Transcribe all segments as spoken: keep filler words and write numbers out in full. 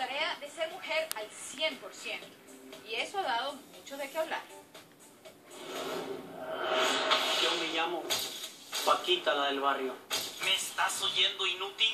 tarea de ser mujer al cien por ciento. Y eso ha dado mucho de qué hablar. Yo me llamo Paquita, la del barrio. ¿Me estás oyendo, inútil?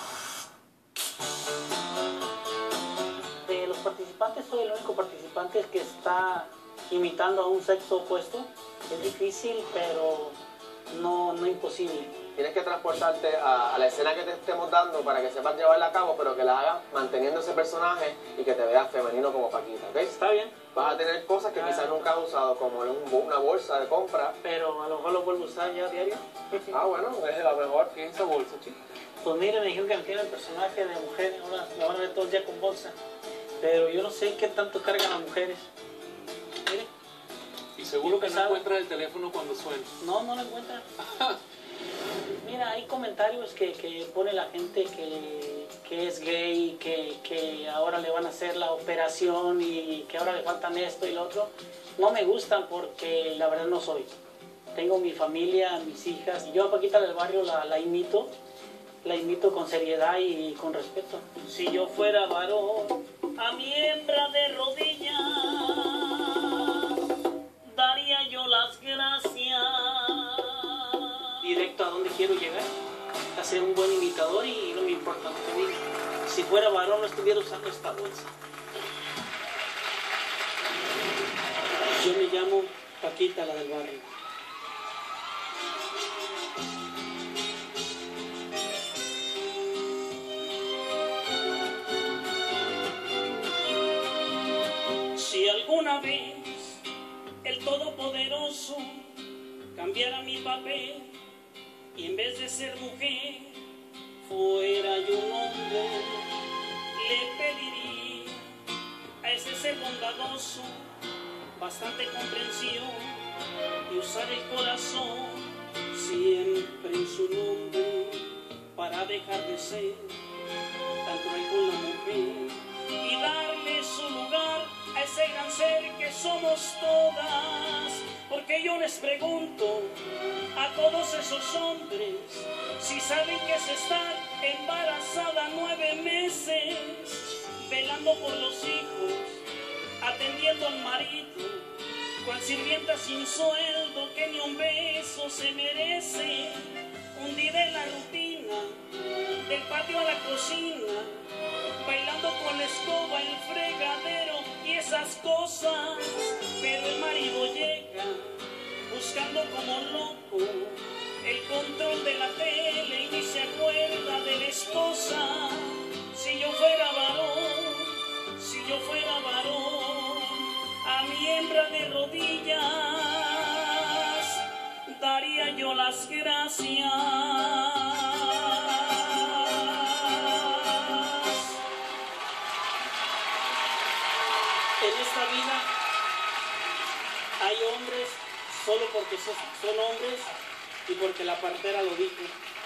De los participantes, soy el único participante que está imitando a un sexo opuesto. Es difícil, pero no, no imposible. Tienes que transportarte a, a la escena que te estemos dando para que sepas llevarla a cabo, pero que la hagas manteniendo ese personaje y que te veas femenino como Paquita, ¿ok? Está bien. Vas a tener cosas que quizás nunca has usado, como un, una bolsa de compra. Pero a lo mejor lo vuelvo a usar ya a diario. Ah, bueno, es la mejor. ¿Qué es esa bolsa, chico? Pues mire, me dijeron que me tiene el personaje de mujer, ahora me van a ver todo el día con bolsa. Pero yo no sé qué tanto cargan las mujeres. Mire. Y seguro que no encuentran el teléfono cuando suena. No, no lo encuentran. Mira, hay comentarios que, que pone la gente que, que es gay, que, que ahora le van a hacer la operación y que ahora le faltan esto y lo otro. No me gustan porque la verdad no soy. Tengo mi familia, mis hijas. Yo a Paquita del barrio la, la imito, la imito con seriedad y con respeto. Si yo fuera varón, a mi hembra de rodillas, daría yo las gracias. Directo a donde quiero llegar, a ser un buen imitador y no me importa lo que diga. Si fuera varón no estuviera usando esta bolsa. Yo me llamo Paquita, la del barrio. Si alguna vez el Todopoderoso cambiara mi papel y en vez de ser mujer fuera yo un hombre, le pediría a ese ser bondadoso bastante comprensión y usar el corazón siempre en su nombre para dejar de ser tan cruel con la mujer y darle su lugar a ese gran ser que somos todas. Porque yo les pregunto a todos esos hombres si saben que es estar embarazada nueve meses, velando por los hijos, atendiendo al marido, cual sirvienta sin sueldo que ni un beso se merece, hundida en la rutina, del patio a la cocina, bailando con la escoba, el fregadero y esas cosas, pero el marido llega buscando como loco el control de la tele y ni se acuerda de la esposa. Si yo fuera varón, si yo fuera varón, a mi hembra de rodillas daría yo las gracias. En esta vida hay hombres solo porque son, son hombres y porque la partera lo dijo.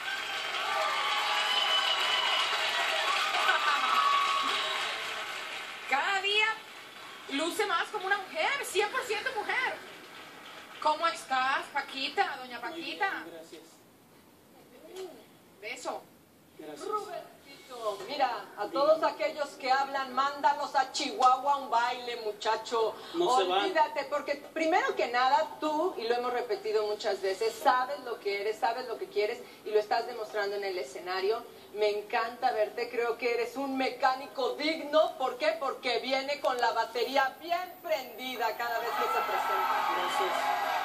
Cada día luce más como una mujer, cien por ciento mujer. ¿Cómo estás, Paquita, doña Paquita? Muy bien, gracias. Uh, beso. Gracias. Robertito, mira, a todos aquellos que hablan, mándalos a Chihuahua a un baile, muchacho. No se van. Olvídate, porque primero que nada, tú, y lo hemos repetido muchas veces, sabes lo que eres, sabes lo que quieres y lo estás demostrando en el escenario. Me encanta verte, creo que eres un mecánico digno. ¿Por qué? Porque viene con la batería bien prendida cada vez que se presenta. Gracias.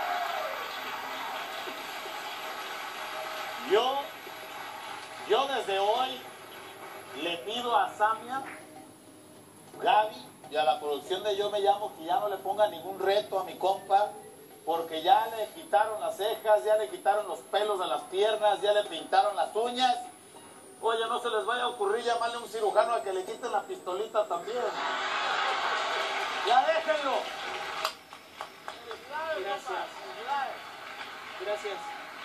Yo, yo desde hoy le pido a Samia, Gaby y a la producción de Yo Me Llamo que ya no le ponga ningún reto a mi compa, porque ya le quitaron las cejas, ya le quitaron los pelos de las piernas, ya le pintaron las uñas. Oye, no se les vaya a ocurrir llamarle a un cirujano a que le quiten la pistolita también. Ya déjenlo. Gracias. Gracias.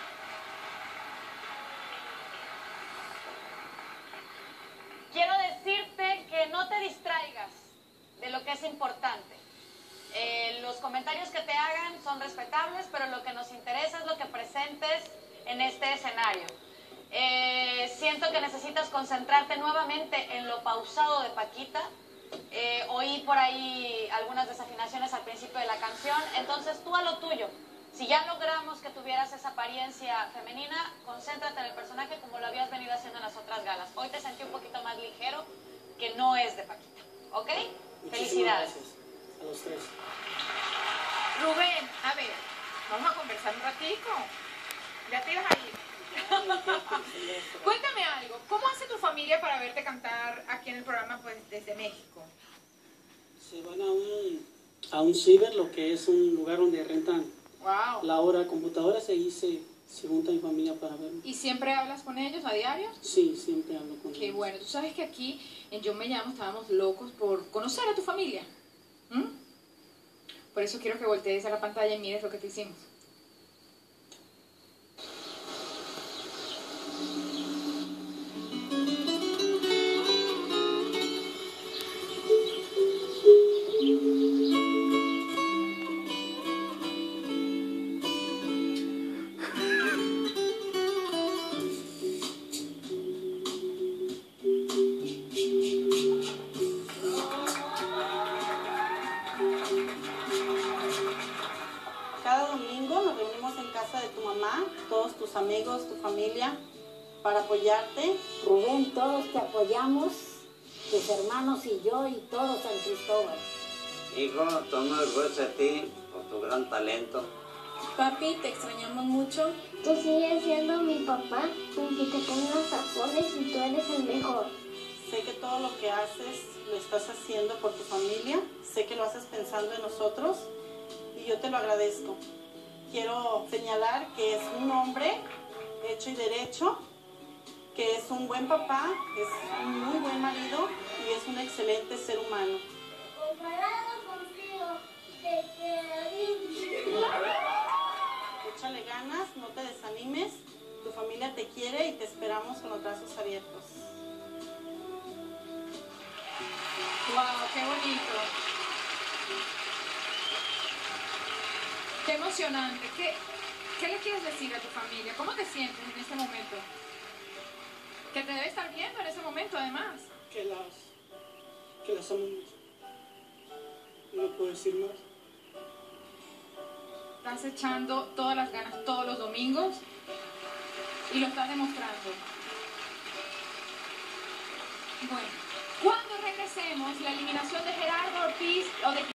Quiero decirte que no te distraigas de lo que es importante. Eh, los comentarios que te hagan son respetables, pero lo que nos interesa es lo que presentes en este escenario. Eh, siento siento que necesitas concentrarte nuevamente en lo pausado de Paquita. Eh, oí por ahí algunas desafinaciones al principio de la canción, entonces tú a lo tuyo. Si ya logramos que tuvieras esa apariencia femenina, concéntrate en el personaje como lo habías venido haciendo en las otras galas. Hoy te sentí un poquito más ligero, que no es de Paquita, ¿ok? Muchísimas Felicidades. Gracias a los tres. Rubén, a ver, vamos a conversar un ratico. Ya te ibas a ir. Cuéntame algo, ¿cómo hace tu familia para verte cantar aquí en el programa pues desde México? Se van a un, a un ciber, lo que es un lugar donde rentan Wow. la hora computadoras, y ahí se, se junta mi familia para verme. ¿Y siempre hablas con ellos a diario? Sí, siempre hablo con ellos. Qué bueno, tú sabes que aquí en Yo Me Llamo estábamos locos por conocer a tu familia. ¿Mm? Por eso quiero que voltees a la pantalla y mires lo que te hicimos. Cada domingo nos reunimos en casa de tu mamá, todos tus amigos, tu familia, para apoyarte. Rubén, todos te apoyamos, tus hermanos y yo y todo San Cristóbal. Hijo, estoy muy orgulloso de ti por tu gran talento. Papi, te extrañamos mucho. Tú sigues siendo mi papá, aunque te pongas tapones y tú eres el mejor. Sé que todo lo que haces lo estás haciendo por tu familia, sé que lo haces pensando en nosotros y yo te lo agradezco. Quiero señalar que es un hombre hecho y derecho, que es un buen papá, es un muy buen marido y es un excelente ser humano. Comparado contigo, te quiero. Échale ganas, no te desanimes, tu familia te quiere y te esperamos con los brazos abiertos. ¡Wow! ¡Qué bonito! ¡Qué emocionante! ¿Qué, ¿Qué le quieres decir a tu familia? ¿Cómo te sientes en este momento? Que te debe estar viendo en ese momento, además. Que las, que las amo mucho. No puedo decir más. Estás echando todas las ganas todos los domingos y lo estás demostrando. Bueno, cuando regresemos, la eliminación de Gerardo Ortiz o de